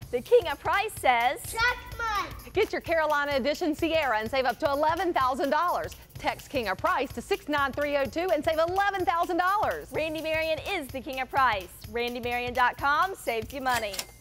The King of Price says, Next month. Get your Carolina Edition Sierra and save up to $11,000. Text King of Price to 69302 and save $11,000. Randy Marion is the King of Price. RandyMarion.com saves you money.